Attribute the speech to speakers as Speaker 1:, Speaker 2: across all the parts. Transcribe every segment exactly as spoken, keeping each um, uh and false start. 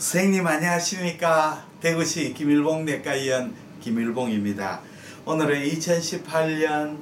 Speaker 1: 선생님 안녕하십니까. 대구시 김일봉 내과의원 김일봉입니다. 오늘은 이천십팔 년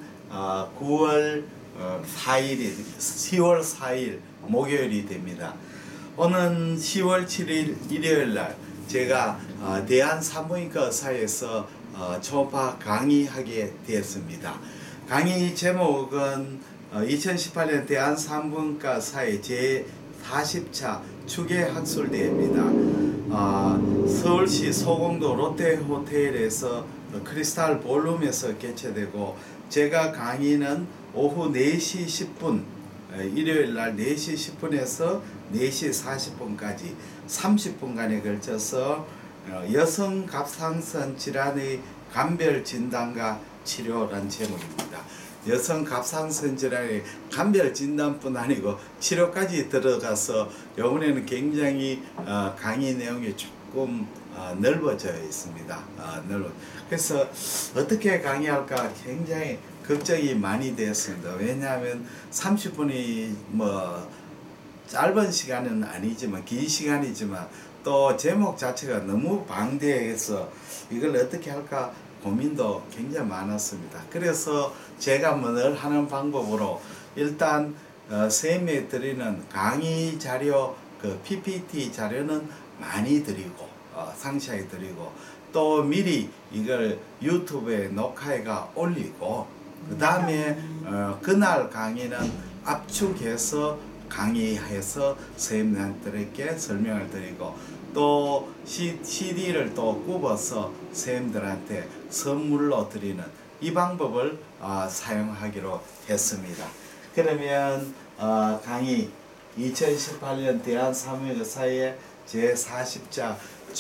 Speaker 1: 구월 사일이 시월 사일 목요일이 됩니다. 오는 시월 칠일 일요일날 제가 대한산부인과 의사에서 초음파 강의하게 되었습니다. 강의 제목은 이천십팔 년 대한산부인과 의사의 제사십 차 추계학술대회입니다. 어, 서울시 소공도 롯데호텔에서 크리스탈 볼룸에서 개최되고, 제가 강의는 오후 네 시 십 분, 일요일날 네 시 십 분에서 네 시 사십 분까지 삼십 분간에 걸쳐서 여성 갑상선 질환의 감별 진단과 치료라는 제목입니다. 여성 갑상선 질환의 감별 진단뿐 아니고 치료까지 들어가서 이번에는 굉장히 어, 강의 내용이 조금 어, 넓어져 있습니다. 어, 넓어. 그래서 어떻게 강의할까 굉장히 걱정이 많이 되었습니다. 왜냐하면 삼십 분이 뭐 짧은 시간은 아니지만 긴 시간이지만 또 제목 자체가 너무 방대해서 이걸 어떻게 할까 고민도 굉장히 많았습니다. 그래서 제가 늘 하는 방법으로 일단 어, 선생님이 드리는 강의 자료, 그 피피티 자료는 많이 드리고 어, 상세하게 드리고, 또 미리 이걸 유튜브에 녹화해가 올리고, 그 다음에 어, 그날 강의는 압축해서 강의해서 선생님들에게 설명을 드리고, 또 씨디를 또 굽어서 선생님들한테 선물로 드리는 이 방법을 어, 사용하기로 했습니다. 그러면 어, 강의 이천십팔 년 대한산부인과의사의 제사십 차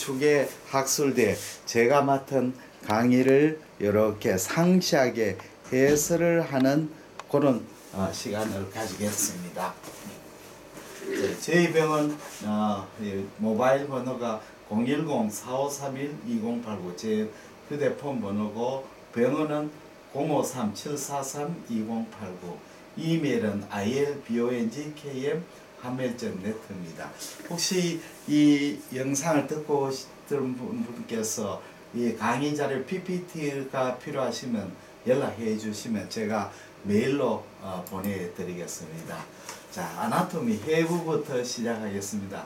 Speaker 1: 추계학술대 제가 맡은 강의를 이렇게 상세하게 해설을 하는 그런 어, 시간을 가지겠습니다. 저희 병원 어, 모바일 번호가 공일공 사오삼일 이공팔구, 제 휴대폰 번호고, 병원은 공오삼 칠사삼 이공팔구, 이메일은 아이엘봉kem 하메일 닷 넷입니다. 혹시 이 영상을 듣고 오신 분께서 이 강의 자료 피피티가 필요하시면 연락해 주시면 제가 메일로 어, 보내드리겠습니다. 자, 아나토미 해부부터 시작하겠습니다.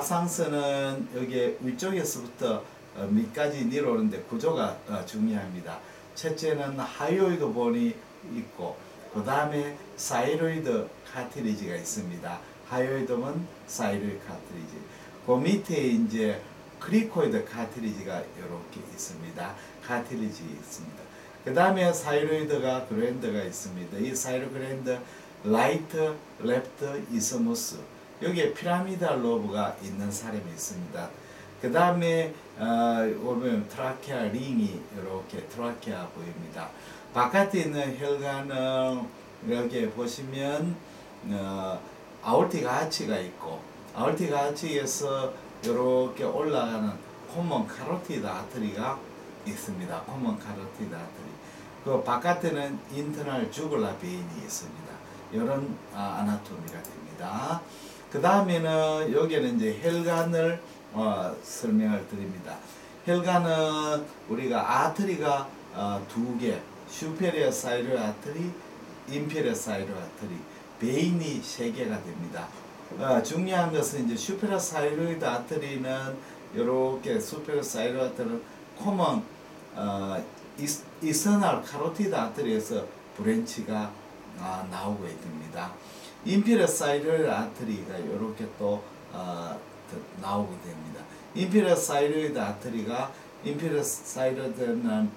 Speaker 1: 갑상선은 여기 위쪽에서부터 어, 밑까지 내려오는데 구조가 어, 중요합니다. 첫째는 하이오이드 본이 있고, 그 다음에 사이로이드 카티리지가 있습니다. 하이오이드는 사이로이드 카티리지. 그 밑에 이제 크리코이드 카티리지가 이렇게 있습니다. 카티리지 있습니다. 그 다음에 사이로이드가 그랜드가 있습니다. 이 사이로 그랜드 라이트, 랩트, 이스무스, 여기에 피라미달 로브가 있는 사람이 있습니다. 그 다음에 어, 보면 트라케아 링이 이렇게 트라케아 보입니다. 바깥에 있는 혈관은 여기 보시면 어, 아ortic 아치가 있고, 아ortic 아치에서 이렇게 올라가는 코먼 카로티드 아트리가 있습니다. 코먼 카로티드 아트리. 그 바깥에는 인터널 주글라 베인이 있습니다. 이런 아, 아나토미가 됩니다. 그 다음에는 여기는 이제 혈관을 어, 설명을 드립니다. 혈관은 우리가 아트리가 어, 두 개, 슈페리어 사이로 아트리, 인페리어 사이로 아트리, 베인이 세 개가 됩니다. 어, 중요한 것은 이제 슈페리어 사이로이드 아트리는 이렇게 슈페리어 사이로 아트리는 코먼 어, 이스터널 카로티드 아트리에서 브랜치가 아, 나오고 있습니다. 인피리어 사이로이드 아트리가 이렇게 또 어, 나오게 됩니다. 인피리어 사이로이드 아트리가 인피리어 사이로이드는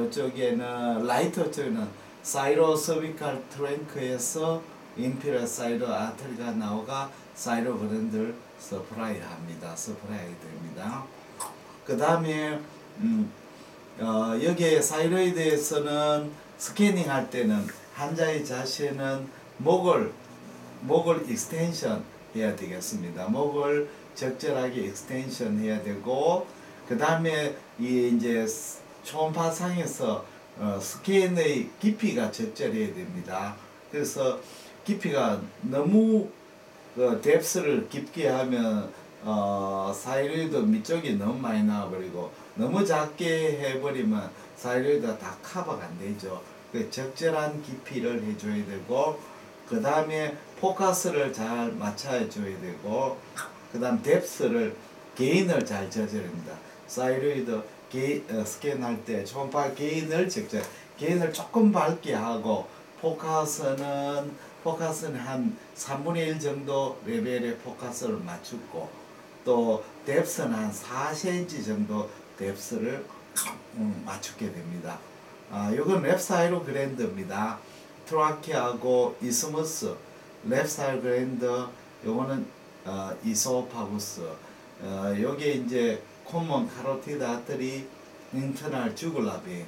Speaker 1: 이쪽에는 라이트 쪽에는 사이로 서비칼 트랭크에서 인피리어 사이로 아트리가 나오가 사이로 그랜드를 서프라이 합니다. 서프라이 됩니다. 그 다음에 음, 어, 여기에 사이로이드에서는 스캐닝 할 때는 환자의 자세는 목을 목을 익스텐션 해야 되겠습니다. 목을 적절하게 익스텐션 해야 되고, 그 다음에 이 이제 초음파상에서 어, 스캔의 깊이가 적절해야 됩니다. 그래서 깊이가 너무 그 뎁스를 깊게 하면 어, 사이로이드 밑쪽이 너무 많이 나와버리고 너무 작게 해버리면 사이로이드가 다 커버가 안 되죠. 그 적절한 깊이를 해줘야 되고, 그 다음에 포커스를 잘 맞춰줘야 되고, 그 다음 뎁스를 게인을 잘 조절합니다. 사이로이드 게, 어, 스캔할 때 초음파 게인을 적절, 게인을 조금 밝게 하고, 포커스는 포커스는 한 삼분의 일 정도 레벨의 포커스를 맞추고, 또 뎁스는 한 사 센티미터 정도 뎁스를 음, 맞추게 됩니다. 아, 요건 랩사이로 그랜드입니다. 트라키하고 이스무스, 랩사이로 그랜드, 요거는 어, 이소파구스. 어, 요게 이제 코먼 카로티드 아트리, 인터널 주글라 베인.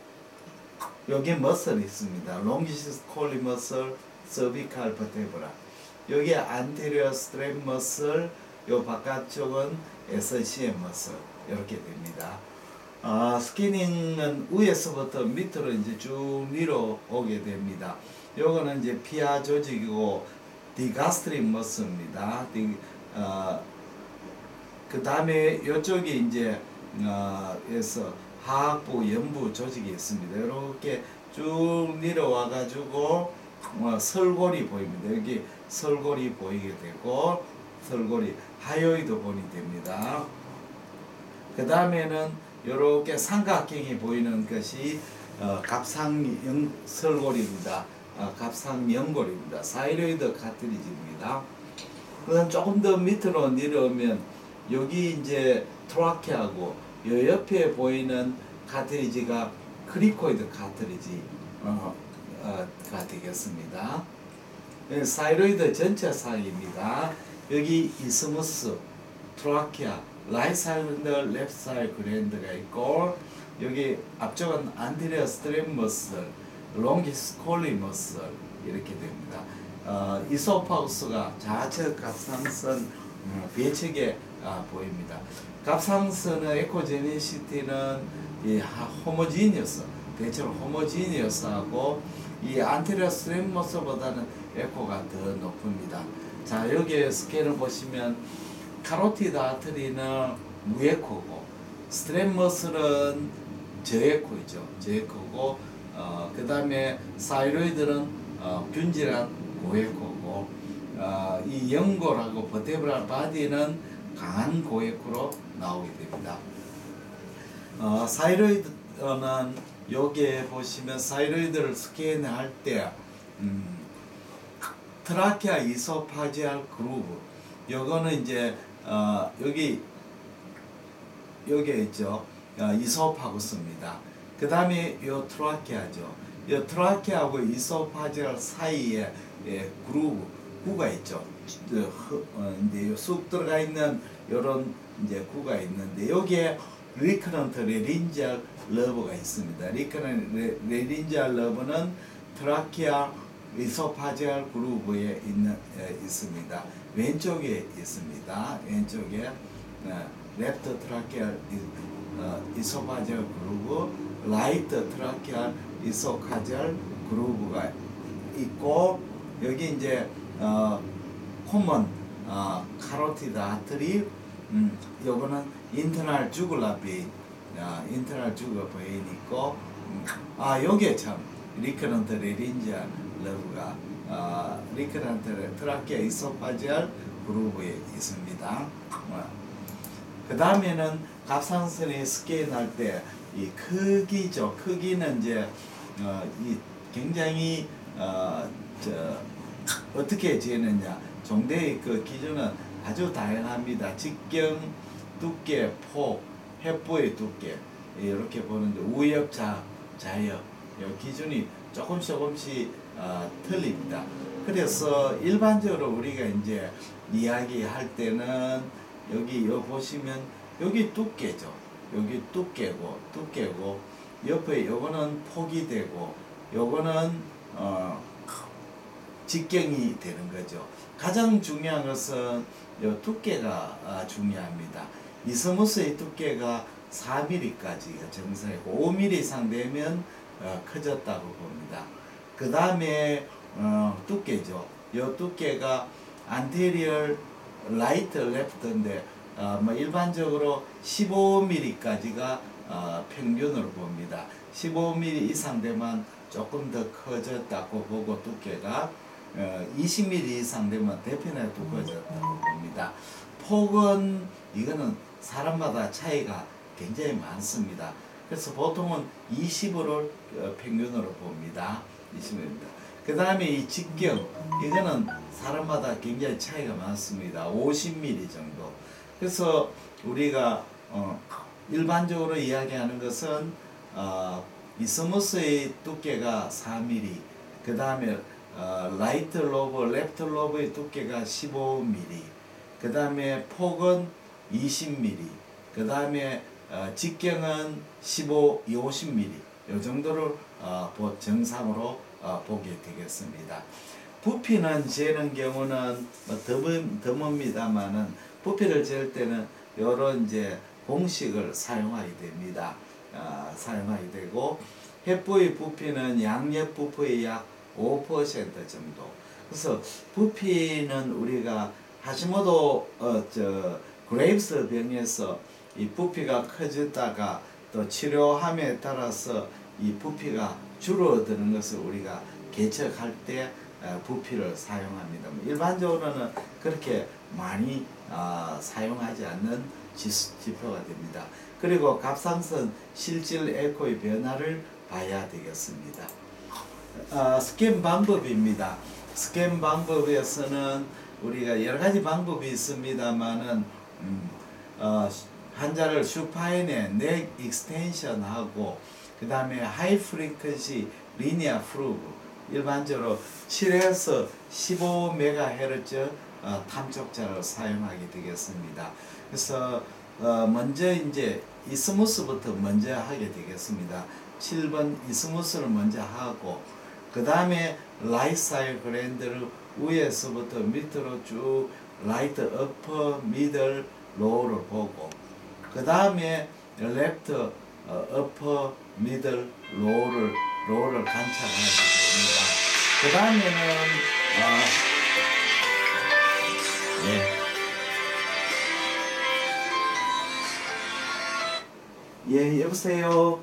Speaker 1: 여기 머슬이 있습니다. 롱기시스 콜리 머슬, 서비칼 버테브라. 여기 안테리어 스트랩 머슬, 요 바깥쪽은 에스시엠 머슬. 이렇게 됩니다. 아, 스캐닝은 위에서부터 밑으로 이제 쭉 밀어 오게 됩니다. 요거는 이제 피하 조직이고 디가스트릭 머슬입니다. 디, 어, 그 다음에 요쪽이 이제 어, 에서 하악부, 연부 조직이 있습니다. 이렇게 쭉 내려와 가지고 어, 설골이 보입니다. 여기 설골이 보이게 되고, 설골이 하요이드 본이 됩니다. 그 다음에는 이렇게 삼각형이 보이는 것이 어, 갑상연 설골입니다. 어, 갑상연골입니다. 사이로이드 카트리지입니다. 그다음 조금 더 밑으로 내려오면 여기 이제 트라케하고 요 옆에 보이는 카트리지가 크리코이드 카트리지 어, 어, 가 되겠습니다. 사이로이드 전체 사이입니다. 여기 이스무스, 트라키아, 라이트 사이드, 랩트 사이드 그랜드가 있고, 여기 앞쪽은 안테리어 스트랩 머슬, 롱기스 콜리 머슬 이렇게 됩니다. 어, 이소파우스가 좌측 갑상선 음, 배측에 아, 보입니다. 갑상선의 에코제니시티는 이 호모지니어스, 대체로 호모지니어스하고 이 안테리어 스트랩 머슬보다는 에코가 더 높습니다. 자, 여기 스캔을 보시면 카로티드 아트리는 무에코고, 스트랩 머슬은 저에코이죠. 저에코고, 어, 그 다음에 사이로이드는 어, 균질한 고에코고, 어, 이 연골하고 버테브랄 바디는 강한 고에코로 나오게 됩니다. 어, 사이로이드는 여기에 보시면 사이로이드를 스캔할 때 음, 트라키아 이소파지알 그루브, 요거는 이제 어, 여기 여기에 있죠. 어, 이소파구스입니다. 그 다음에 요 트라키아죠. 요 트라키아하고 이소파지알 사이에 예, 그루브 구가 있죠. 어, 이제 쑥 들어가 있는 요런 이제 구가 있는데, 여기에 리크런트 레린지알 러브가 있습니다. 리크런트 레린지알 러브는 트라키아 이소파지알 그루브에 있는 에, 있습니다. 왼쪽에 있습니다. 왼쪽에 어, 랩트 트라키알 어, 이소파지알 그루브, 라이트 트라키알 이소파지알 그루브가 있고, 여기 이제 어, 코먼 어, 카로티드 아트리, 음, 요거는 인터널 주글라 베인, 어, 인터널 주글라 베인 있고, 음, 아 요게 참 리크런트 레린지알 러브가 어, 리크런트 트라키아 이소파지알 그루브에 있습니다. 어. 그 다음에는 갑상선의 스캔할 때 이 크기죠. 크기는 이제 어, 이 굉장히 어, 저, 어떻게 재느냐, 종대의 그 기준은 아주 다양합니다. 직경, 두께, 폭, 햇부의 두께 이렇게 보는데 우엽자, 자엽 이 기준이 조금씩 조금씩 어, 틀립니다. 그래서 일반적으로 우리가 이제 이야기할 때는 여기 요 보시면 여기 두께죠. 여기 두께고 두께고 옆에 요거는 폭이 되고 요거는 어, 직경이 되는 거죠. 가장 중요한 것은 요 두께가 아, 중요합니다. 이스무스의 두께가 사 밀리미터까지가 정상이고 오 밀리미터 이상 되면 어, 커졌다고 봅니다. 그 다음에 어, 두께죠. 요 두께가 안테리얼 라이트 레프트인데 어, 뭐 일반적으로 십오 밀리미터까지가 어, 평균으로 봅니다. 십오 밀리미터 이상 되면 조금 더 커졌다고 보고 두께가 어, 이십 밀리미터 이상 되면 대편에 두꺼워졌다고 봅니다. 폭은 이거는 사람마다 차이가 굉장히 많습니다. 그래서 보통은 이십을 평균으로 봅니다. 이십입니다. 그 다음에 이 직경, 이거는 사람마다 굉장히 차이가 많습니다. 오십 밀리미터 정도. 그래서 우리가 어, 일반적으로 이야기하는 것은 어, 이스무스의 두께가 사 밀리미터, 그 다음에 어, 라이트 로브, 레프트 로브의 두께가 십오 밀리미터, 그 다음에 폭은 이십 밀리미터, 그 다음에 어, 직경은 십오, 오십 밀리미터 이 정도를 어, 정상으로 어, 보게 되겠습니다. 부피는 재는 경우는 뭐 드문, 드뭅니다만은 부피를 잴 때는 이런 이제 공식을 사용하게 됩니다. 어, 사용하게 되고 햇부의 부피는 양옆 부피의 약 오 퍼센트 정도. 그래서 부피는 우리가 하시모토 어, 저 그레이브스 병에서 이 부피가 커졌다가 또 치료함에 따라서 이 부피가 줄어드는 것을 우리가 계측할 때 부피를 사용합니다. 일반적으로는 그렇게 많이 어, 사용하지 않는 지표가 됩니다. 그리고 갑상선 실질 에코의 변화를 봐야 되겠습니다. 어, 스캔 방법입니다. 스캔 방법에서는 우리가 여러 가지 방법이 있습니다만은 음, 어, 환자를 슈파인에 넥 익스텐션 하고 그 다음에 하이 프리퀀시 리니어 프루브, 일반적으로 칠에서 십오 메가헤르츠 어, 탐촉자를 사용하게 되겠습니다. 그래서 어, 먼저 이제 이스무스부터 먼저 하게 되겠습니다. 칠 번 이스무스를 먼저 하고 그 다음에 라이트사이드 그랜드를 위에서부터 밑으로 쭉 라이트 어퍼 미들 로우를 보고 그 다음에 레프트 어퍼 미들 로우를 로우를 관찰하게 됩니다. 그 다음에는 어, 예. 예, 여보세요.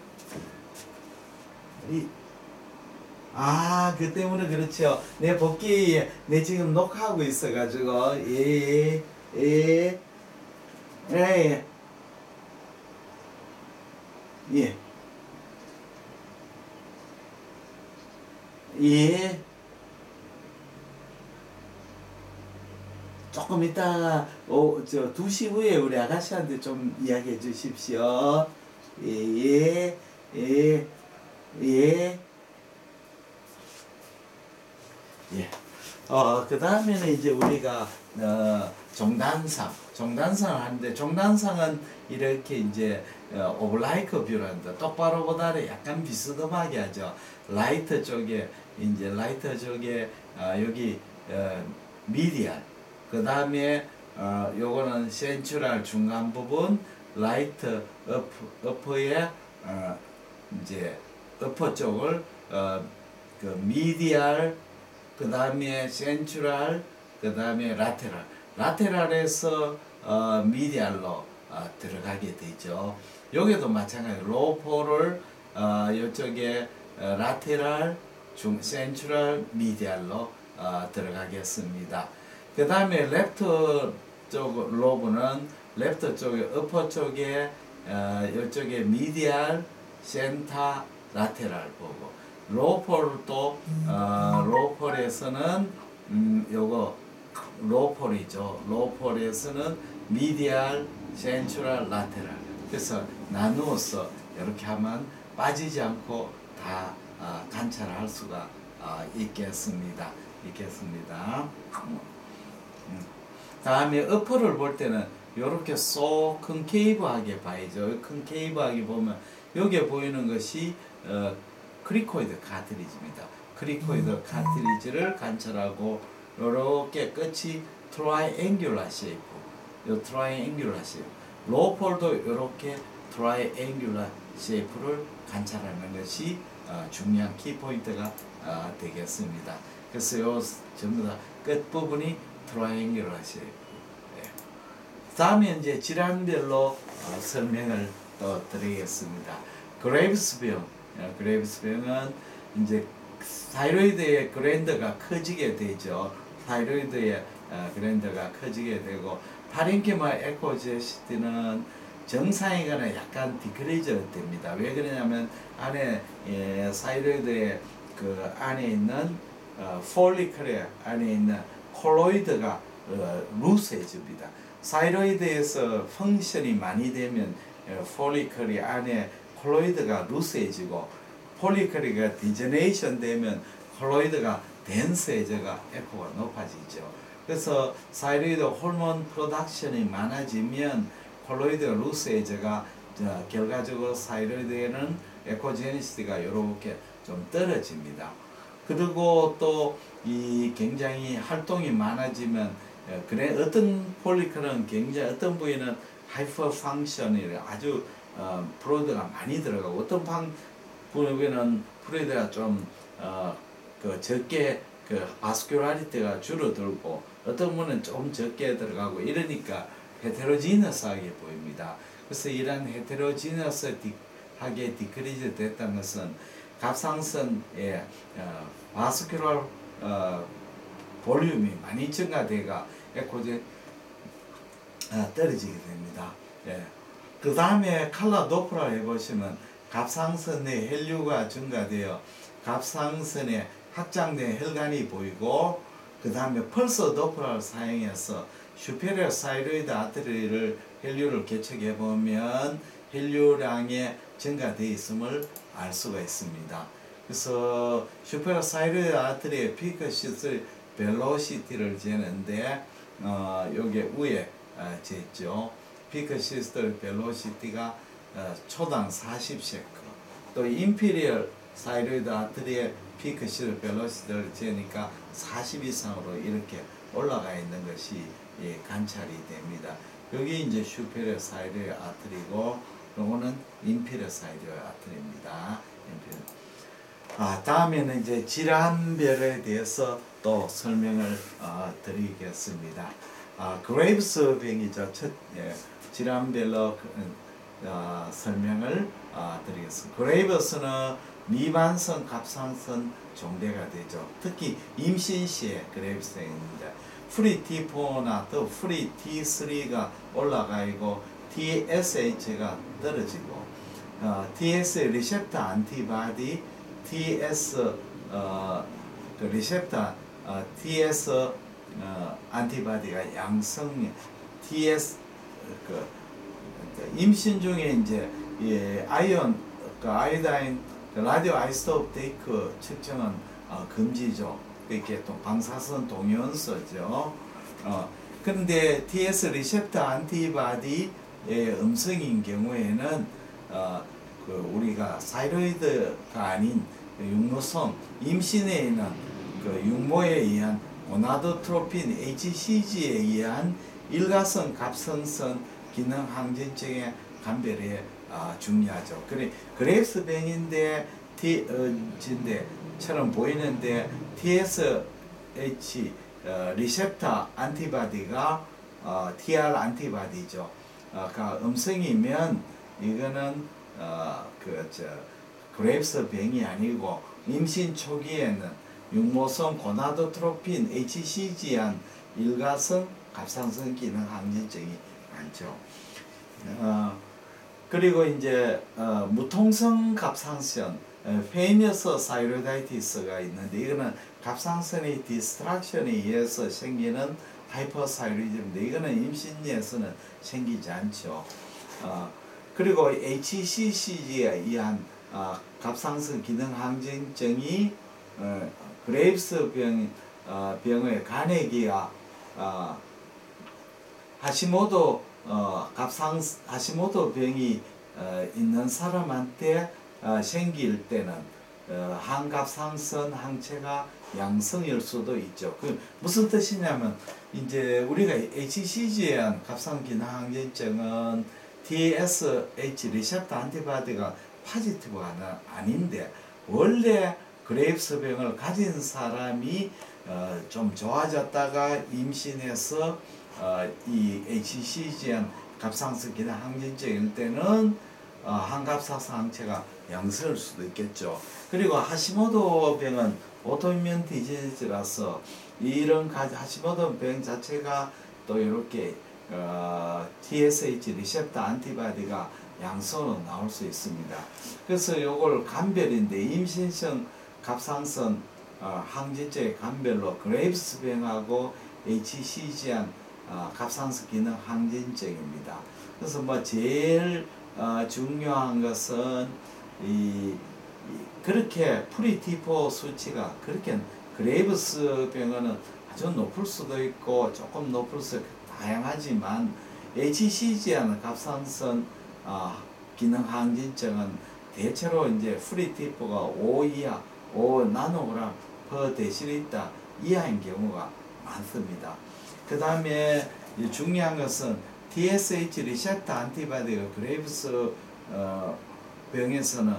Speaker 1: 이, 아, 그 때문에 그렇죠. 내 복귀, 내 지금 녹화하고 있어가지고, 예, 예, 예, 예, 예. 조금 이따가, 오, 저, 두 시 후에 우리 아가씨한테 좀 이야기해 주십시오. 예, 예, 예, 예. 예. 어, 그 다음에는 이제 우리가, 어, 종단상. 종단상을 하는데, 종단상은 이렇게 이제, 어, 오블라이크 뷰란다. 똑바로 보다는 약간 비스듬하게 하죠. 라이트 쪽에, 이제 라이트 쪽에, 어, 여기, 어, 미디얼. 그 다음에, 어, 요거는 센츄럴 중간 부분, 라이트 어프, 어퍼의, 어, 이제, 어퍼 쪽을, 어, 그 미디얼, 그 다음에 센츄럴, 그 다음에 라테랄. 라테랄에서 어, 미디알로 어, 들어가게 되죠. 여기도 마찬가지. 로포를 어, 이쪽에 어, 라테랄, 중, 센츄럴, 미디알로 어, 들어가겠습니다. 그 다음에 레프트 쪽 로브는 레프트 쪽에 어퍼 쪽에 어, 이쪽에 미디알, 센터, 라테랄 보고. 로폴도 어, 로폴에서는 음, 요거 로폴이죠. 로폴에서는 미디알, 센츄럴, 라테랄. 그래서 나누어서 이렇게 하면 빠지지 않고 다 어, 관찰할 수가 어, 있겠습니다. 있겠습니다. 음. 다음에 어퍼를 볼 때는 이렇게 쏙 컨케이브하게 봐야죠. 컨케이브하게 보면 여기에 보이는 것이 어, 크리코이드 카트리지입니다. 크리코이드 카트리지를 관찰하고 이렇게 끝이 트라이앵귤라 쉐이프. 요 트라이앵귤라 쉐이프. 로폴도 이렇게 트라이앵귤라 쉐이프를 관찰하는 것이 어, 중요한 키포인트가 어, 되겠습니다. 그래서 요 전부 다 끝부분이 트라이앵귤라 쉐이프. 예. 다음에 이제 질환별로 어, 설명을 또 드리겠습니다. 그레이브스병, 어, 그레이브스병은 이제 타이로이드의 그랜드가 커지게 되죠. 타이로이드의 어, 그랜드가 커지게 되고 파렌키마 에코제시티는 정상이거나 약간 디크리즈 됩니다. 왜 그러냐면 안에 예, 타이로이드의 그 안에 있는 어, 폴리클의 안에 있는 콜로이드가 어, 루스해집니다. 타이로이드에서 펑션이 많이 되면 어, 폴리클이 안에 콜로이드가 루스해지고 폴리클이가 디제네이션 되면 콜로이드가 덴스해져가 에코가 높아지죠. 그래서 타이로이드 호르몬 프로덕션이 많아지면 콜로이드가 루스해져가 결과적으로 타이로이드에는 에코제니시티가 이렇게 좀 떨어집니다. 그리고 또 이 굉장히 활동이 많아지면 그래 어떤 폴리클은 굉장히 어떤 부위는 하이퍼 펑션이 아주 어, 프로이드가 많이 들어가고 어떤 방 부위는 프로이드가 좀 어, 그 적게 그 바스큘라리티가 줄어들고 어떤 분은 좀 적게 들어가고 이러니까 헤테로지너스하게 보입니다. 그래서 이런 헤테로지너스하게 디크리즈 됐다는 것은 갑상선의 어, 바스큘라 어, 볼륨이 많이 증가돼가 에코제 어, 떨어지게 됩니다. 예. 그 다음에 칼라 도플러 해보시면 갑상선의 혈류가 증가되어 갑상선에 확장된 혈관이 보이고 그 다음에 펄스 도플러를 사용해서 슈페리어 사이로이드 아트리를 혈류를 개척해 보면 혈류량의 증가되어 있음을 알 수가 있습니다. 그래서 슈페리어 사이로이드 아트리의 피크 시스 벨로시티를 재는데 어, 여기 위에 어, 쟀죠. 피크 시스터 벨로시티가 어, 초당 사십 세커. 또 임피리얼 사이로이드 아트리의 피크 시스터 벨로시티를 재니까 사십 이상으로 이렇게 올라가 있는 것이 예, 관찰이 됩니다. 여기 이제 슈페리어 사이로이드 아트리고 요거는 인피리어 사이로이드 아트리입니다. 인피리어. 아, 다음에는 이제 질환별에 대해서 또 설명을 어, 드리겠습니다. 아, 그레이브스 병이죠. 첫 예, 질환별로 어, 설명을 어, 드리겠습니다. 그레이브스는 미만성 갑상선 종대가 되죠. 특히 임신 시에 그레이브스입니다. 프리 티 포나 또 프리 티 쓰리가 올라가고 티에스에이치가 떨어지고 어, 티에스 리셉터 안티바디 티에스 어, 그 리셉터 어, 티에스 어, 안티바디가 양성 티에스 그 임신 중에 이제 예, 아이온 그 아이다인 그 라디오 아이소토프 테이크 측정은 어, 금지죠. 이렇게 또 방사선 동위원소죠. 어, 그런데 티에스 리셉터 안티바디의 음성인 경우에는 어, 그 우리가 사이로이드가 아닌 육모성 임신에 있는 그 육모에 의한 고나도트로핀 에이치씨지에 의한 일가성 갑상선 기능 항진증의 감별에 아, 중요하죠. 그래 그레이브스 병인데 티 어, 진데처럼 보이는데 티에스에이치 어, 리셉터 안티바디가 어, 티알 안티바디죠. 어, 그 음성이면 이거는 어, 그저 그레이브스 병이 아니고 임신 초기에는 육모성 고나도트로핀 에이치씨지한 일가성 갑상선 기능 항진증이 많죠. 어, 그리고 이제 어, 무통성 갑상선 페이니어스 사이로이다이티스가 있는데 이거는 갑상선의 디스트랙션에 의해서 생기는 하이퍼사이로이즘인데 이거는 임신에서는 생기지 않죠. 어, 그리고 에이치씨지에 의한 어, 갑상선 기능 항진증이 어, 그레이브스 병, 어, 병의 간해기와 어, 하시모토 어, 갑상 하시모토 병이 어, 있는 사람한테 어, 생길 때는 어, 항갑상선 항체가 양성일 수도 있죠. 그 무슨 뜻이냐면 이제 우리가 에이치씨지에 의한 갑상 기능 항진증은 티에스에이치 리셉터 안티바디가 파지티브가 아닌데 원래 그레이브스 병을 가진 사람이 어, 좀 좋아졌다가 임신해서 어, 이 에이치씨지엔 갑상선 기능 항진증일 때는 어, 항갑상선 항체가 양성일 수도 있겠죠. 그리고 하시모토 병은 오토이뮨 디지즈라서 이런 하시모토 병 자체가 또 이렇게 어, 티에스에이치 리셉터 안티바디가 양성으로 나올 수 있습니다. 그래서 요걸 간별인데 임신성 갑상선 어, 항진증의 간별로 그레이브스 병하고 에이치씨지엔 어, 갑상선 기능 항진증입니다. 그래서 뭐 제일 어, 중요한 것은 이, 이 그렇게 프리티포 수치가 그렇게 그레이브스 병은 아주 높을 수도 있고 조금 높을 수 다양하지만 에이치씨지엔 갑상선 어, 기능 항진증은 대체로 이제 프리티포가 오 이하, 오 나노그램 per 데시리터 이하인 경우가 많습니다. 그 다음에 중요한 것은 티에스에이치 리셉터 안티바디가 그레이브스 어, 병에서는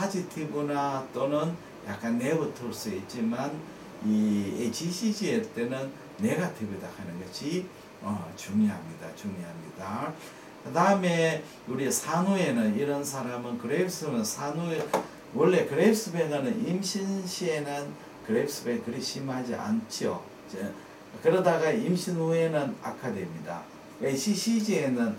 Speaker 1: 파지티브나 또는 약간 네거티브일 수 있지만 이 에이치씨지에 때는 네거티브다 하는 것이 어, 중요합니다. 중요합니다. 그 다음에 우리 산후에는 이런 사람은 그레이브스는 산후에 원래 그레이브스 병은 임신 시에는 그레이브스 병이 그리 심하지 않죠. 그러다가 임신 후에는 악화됩니다. 에이치씨지에는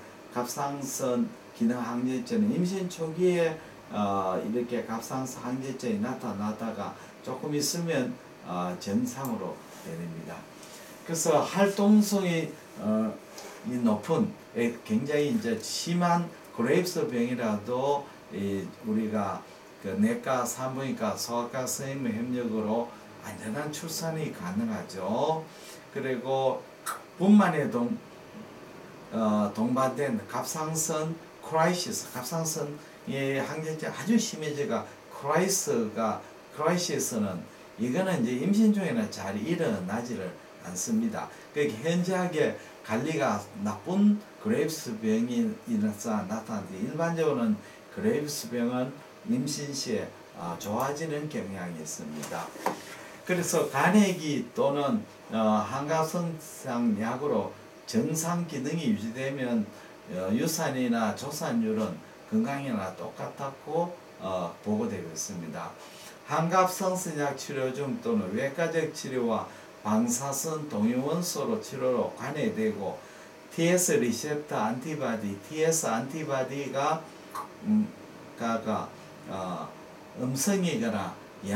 Speaker 1: 갑상선 기능 항진증은 임신 초기에 어, 이렇게 갑상선 항진증이 나타나다가 조금 있으면 어, 정상으로 됩니다. 그래서 활동성이 어, 이 높은 굉장히 이제 심한 그레이브스 병이라도 이 우리가 그 내과, 산부인과, 소아과 선생님의 협력으로 안전한 출산이 가능하죠. 그리고 분만에 동, 어, 동반된 갑상선 크라이시스, 갑상선의 항진증 아주 심해져가 크라이스가 크라이시스는 이거는 이제 임신 중에는 잘 일어나지를 않습니다. 그 현저하게 관리가 나쁜 그레이브스 병이 일어나서 나타나는데 일반적으로는 그레이브스 병은 임신 시에 어, 좋아지는 경향이 있습니다. 그래서 간액이 또는 어, 항갑선상 약으로 정상 기능이 유지되면 어, 유산이나 조산율은 건강이나 똑같았고 어, 보고되고 있습니다. 항갑성선약 치료 중 또는 외과적 치료와 방사선 동위원소로 치료로 관해되고 티에스 리셉터 안티바디, 티에스 안티바디가 음, 가가 어, 음성이거나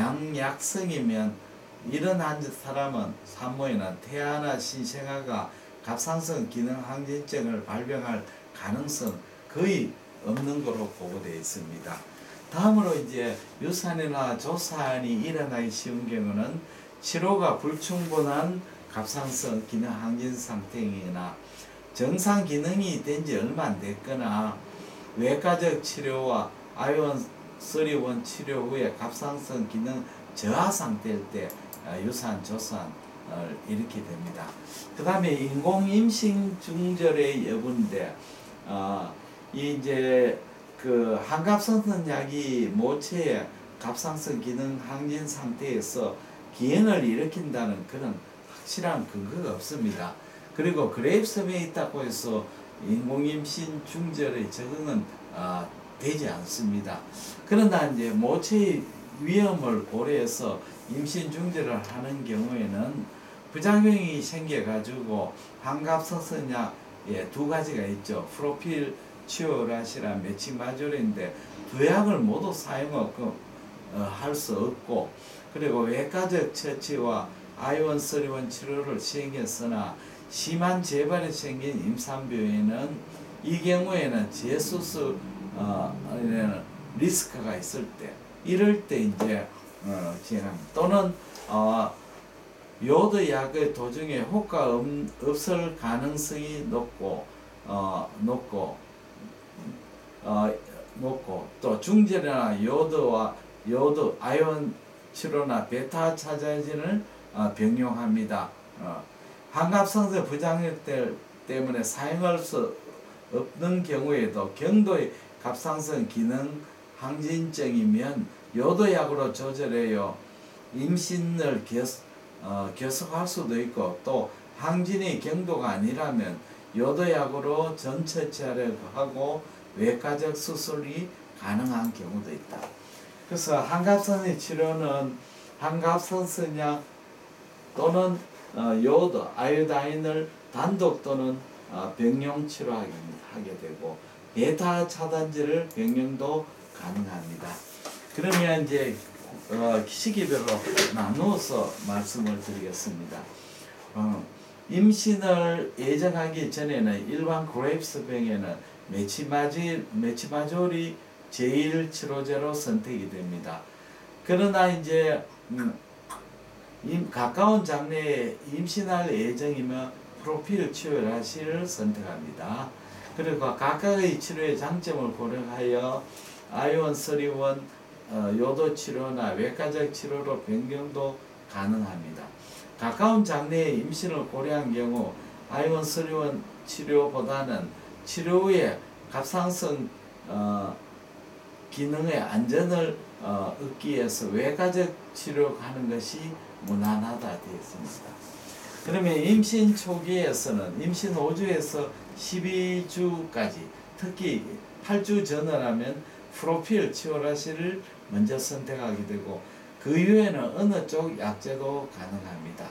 Speaker 1: 양약성이면 이런 한 사람은 산모에는 태아나 신생아가 갑상선 기능 항진증을 발병할 가능성 거의 없는 것으로 보고되어 있습니다. 다음으로 이제 유산이나 조산이 일어나기 쉬운 경우는 치료가 불충분한 갑상선 기능 항진 상태이나 정상 기능이 된 지 얼마 안 됐거나 외과적 치료와 아이온 삼십일 치료 후에 갑상선 기능 저하 상태일 때 유산, 조산을 일으키게 됩니다. 그 다음에 인공 임신 중절의 여부인데, 어, 이제 그 항갑선선 약이 모체의 갑상선 기능 항진 상태에서 기형을 일으킨다는 그런 확실한 근거가 없습니다. 그리고 그레이브스병이 있다고 해서 인공임신 중절의 적응은 어, 되지 않습니다. 그러나 이제 모체의 위험을 고려해서 임신 중절을 하는 경우에는 부작용이 생겨가지고 항갑선선약에 두 가지가 있죠. 프로필 치오라시라 메치마졸인데 두 약을 모두 사용할 어, 수 없고, 그리고 외과적 처치와 아이온 삼십일 치료를 시행했으나 심한 재발이 생긴 임산부에는 이 경우에는 재수술 어, 리스크가 있을 때, 이럴 때 이제 어, 진행합니다. 또는 어, 요도약의 도중에 효과 없, 없을 가능성이 높고 어, 높고 어, 높고 또 중절이나 요도와 요도 아이온 치료나 베타 차자진을 어, 병용합니다. 어, 항갑선서 부작용 때문에 사용할 수 없는 경우에도 경도의 갑상선 기능 항진증이면 요도약으로 조절해요 임신을 계속, 어, 계속할 수도 있고, 또 항진이 경도가 아니라면 요도약으로 전체 제거하고 외과적 수술이 가능한 경우도 있다. 그래서 한갑선의 치료는 한갑선선약 또는 어, 요도, 아이오다인을 단독 또는 어, 병용 치료하게 되고 베타 차단제를 병용도 가능합니다. 그러면 이제 어, 시기별로 나누어서 말씀을 드리겠습니다. 어, 임신을 예정하기 전에는 일반 그레이브스 병에는 메치마지, 메치마졸이 제일 치료제로 선택이 됩니다. 그러나 이제 음, 임, 가까운 장래에 임신할 예정이면 프로필 치료라시를 선택합니다. 그리고 각각의 치료의 장점을 고려하여 아이온 쓰리원 어, 요도 치료나 외과적 치료로 변경도 가능합니다. 가까운 장래에 임신을 고려한 경우 아이온 쓰리원 치료보다는 치료 후에 갑상선 어, 기능의 안전을 어, 얻기 위해서 외과적 치료하는 것이 무난하다 되어 있습니다. 그러면 임신 초기에서는 임신 오 주에서 십이 주까지 특히 팔 주 전후라면 프로필 치료라시를 먼저 선택하게 되고 그 이후에는 어느 쪽 약제도 가능합니다.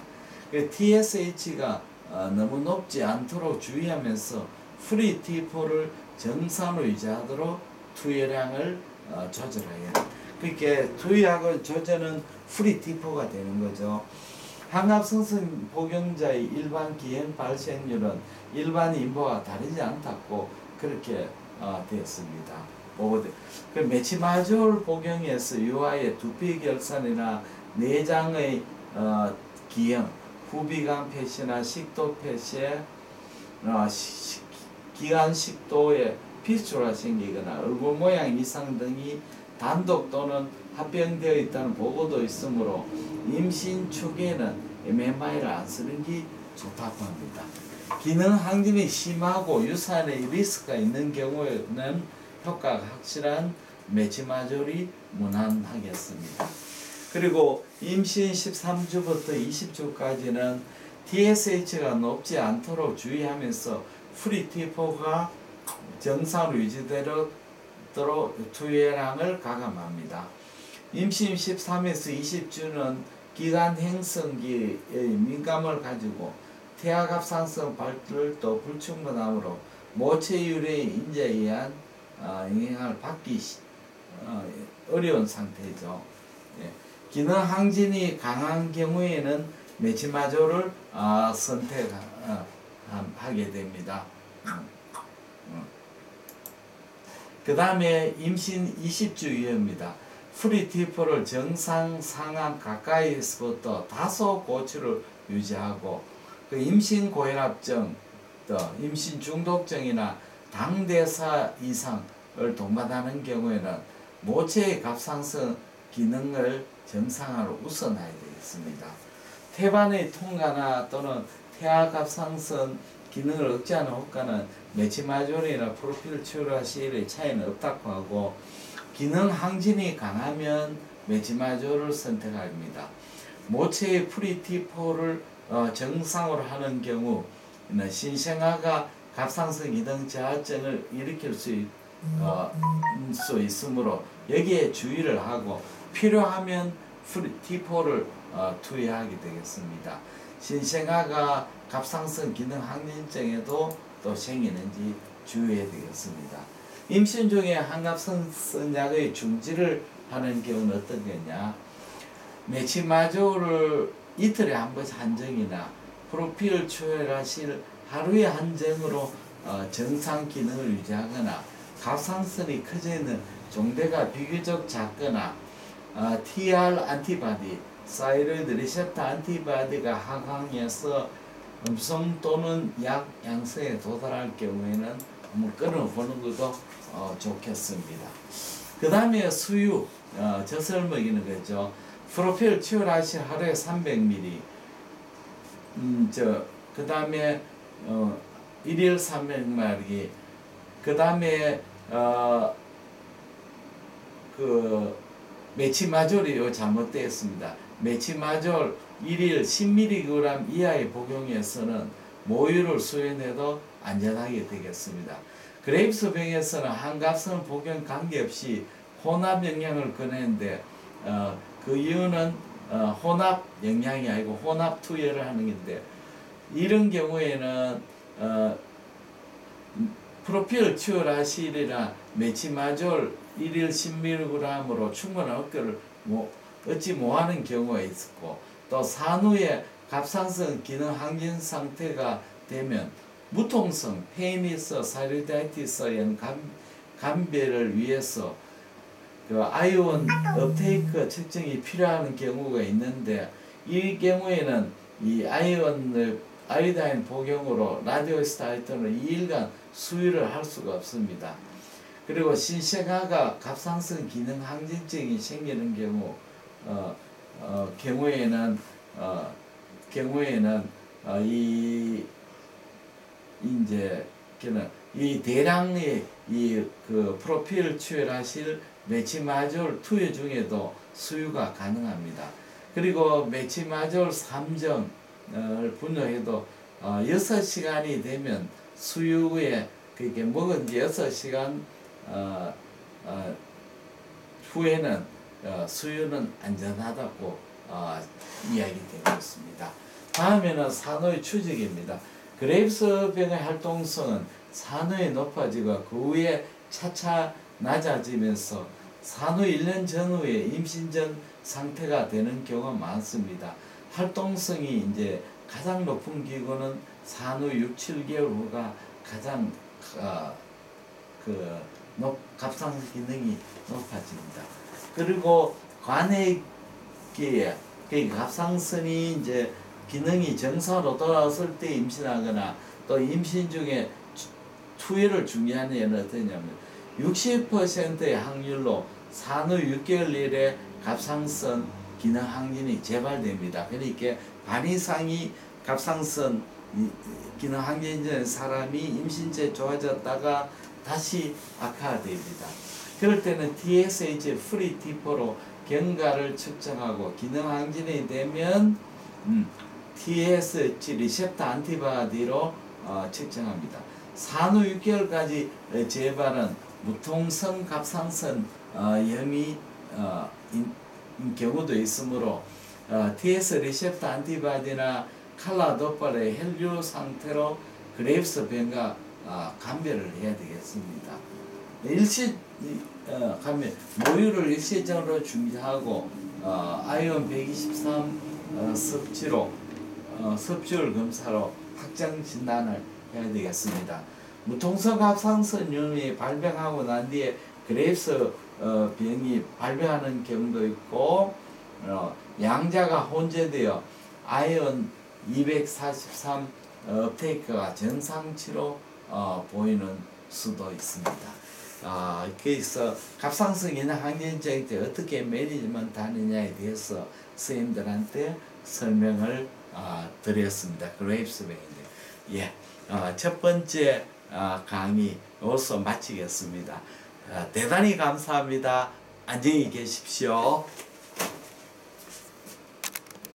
Speaker 1: 티에스에이치가 어, 너무 높지 않도록 주의하면서 프리 티포를 정상으로 유지하도록 투여량을 어, 조절해야 합니다. 그러니까 투여약을 조절은 프리 티포가 되는 거죠. 항갑선선 복용자의 일반 기행 발생률은 일반 인보와 다르지 않다고 그렇게 어, 되었습니다. 보고돼. 그 메치마졸 복용에서 유아의 두피 결산이나 내장의 어, 기형, 후비강 폐시나 식도 폐시에 어, 시, 기관 식도에 피스초가 생기거나 얼굴 모양 이상 등이 단독 또는 합병되어 있다는 보고도 있으므로 임신 초기에는 엠엠아이를 안 쓰는 게 좋다고 합니다. 기능 항진이 심하고 유산의 리스크가 있는 경우에는 효과가 확실한 메치마졸이 무난하겠습니다. 그리고 임신 십삼 주부터 이십 주까지는 티에스에이치가 높지 않도록 주의하면서 프리티포가 정상으로 유지되도록 투여량을 가감합니다. 임신 십삼에서 이십 주는 기관 행성기의 민감을 가지고 태아갑상선 발달도 불충분하므로 모체율의 인자에 의한 어, 영향을 받기 어, 어려운 상태죠. 예. 기능 항진이 강한 경우에는 메치마졸을 어, 선택하게 됩니다. 그 다음에 임신 이십 주 이후입니다. 프리티포를 정상 상황 가까이에서부터 다소 고치를 유지하고 그 임신 고혈압증, 또 임신 중독증이나 당대사 이상을 동반하는 경우에는 모체의 갑상선 기능을 정상화로 우선해야 되겠습니다. 태반의 통과나 또는 태아갑상선 기능을 억제하는 효과는 메치마졸이나 프로필 치료라시의 차이는 없다고 하고 기능 항진이 강하면 메치마졸을 선택합니다. 모체의 프리티포를 어, 정상으로 하는 경우는 신생아가 갑상선 기능 저하증을 일으킬 수, 있, 어, 수 있으므로 여기에 주의를 하고 필요하면 프리티포를 어, 투여하게 되겠습니다. 신생아가 갑상선 기능 항진증에도 또 생기는지 주의해야 되겠습니다. 임신 중에 항갑선약의 중지를 하는 경우는 어떤 거냐? 메치마졸을 이틀에 한 번씩 한정이나 프로필 치료라시를 하루에 한정으로 어, 정상 기능을 유지하거나 갑상선이 커져 있는 종대가 비교적 작거나 어, 티알 안티바디, 사이로이드 리셉터 안티바디가 하강해서 음성 또는 약 양성에 도달할 경우에는 한번 끊어보는 것도 어, 좋겠습니다. 그 다음에 수유, 어, 젖을 먹이는 거죠. 프로필 치료라시 하루에 삼백 밀리리터, 음, 저, 그 다음에 어, 일일 삼백 마리, 그 다음에 어, 그 메치마졸이 요 잘못되었습니다. 메치마졸 일일 십 밀리그램 이하의 복용에서는 모유를 수행해도 안전하게 되겠습니다. 그레이프스병에서는 한갑선 복용 관계없이 혼합 영양을 꺼내는데 어, 그 이유는 어, 혼합 영양이 아니고 혼합 투여를 하는 건데, 이런 경우에는 어, 프로필 츄라실이나 메치마졸 일일 십 밀리그램으로 충분한 어깨를 뭐 얻지 못하는 경우가 있었고, 또 산후에 갑상선 기능 항진 상태가 되면 무통성 페니스 사리다이티스의 감, 감배를 위해서 그 아이온 업테이크 측정이 필요한 경우가 있는데, 이 경우에는 이 아이온 아이오다인 복용으로 라디오스타이트는 이 일간 수유를 할 수가 없습니다. 그리고 신생아가 갑상선 기능 항진증이 생기는 경우 어, 어, 경우에는 어, 경우에는 어, 이 이제 그는 이 대량의 이 그 프로필 츄라실 메치마졸 투여 중에도 수유가 가능합니다. 그리고 메치마졸 삼 점을 분유해도 어, 여섯 시간이 되면 수유 후에 그게 먹은 지 여섯 시간 어, 어, 후에는 어, 수유는 안전하다고 어, 이야기되고 있습니다. 다음에는 산후의 추적입니다. 그레이브스병의 활동성은 산후에 높아지고 그 후에 차차 낮아지면서 산후 일 년 전후에 임신 전 상태가 되는 경우가 많습니다. 활동성이 이제 가장 높은 기구는 산후 육, 칠 개월 후가 가장 어, 그 높, 갑상선 기능이 높아집니다. 그리고 관해기에 그 갑상선이 이제 기능이 정상으로 돌아왔을 때 임신하거나 또 임신 중에 투여를 중요한 예는 어떠냐면 육십 퍼센트의 확률로 산후 육 개월 이래 갑상선 기능 항진이 재발됩니다. 그러니까 반 이상이 갑상선 기능 항진된 사람이 임신체 좋아졌다가 다시 악화됩니다. 그럴 때는 티에스에이치 프리 티포로 경과를 측정하고 기능 항진이 되면 음, 티에스에이치 리셉터 안티바디로 어, 측정합니다. 산후 육 개월까지 재발은 무통성 갑상선 어, 염이 어, 인, 인 경우도 있으므로 어, 티에스 리셉터 안티바디나 칼라도팔의 혈류 상태로 그레이브스병과 어, 감별을 해야 되겠습니다. 일시 어, 감별 모유를 일시적으로 준비하고 어, 아이온 백이십삼 어, 섭취로 어, 섭취율 검사로 확정 진단을 해야 되겠습니다. 무통성 갑상선염이 발병하고 난 뒤에 그레이브스 어, 병이 발병하는 경우도 있고 어, 양자가 혼재되어 아이온 이백사십삼 업테이크가 정상치로 어, 보이는 수도 있습니다. 어, 그래서 갑상선 기능 항진증 때 어떻게 매니지먼트 하느냐에 대해서 선생님들한테 설명을 어, 드렸습니다. 그레이브스병인데, 예, 어, 첫 번째 어, 강의 여기서 마치겠습니다. 어, 대단히 감사합니다. 안녕히 계십시오.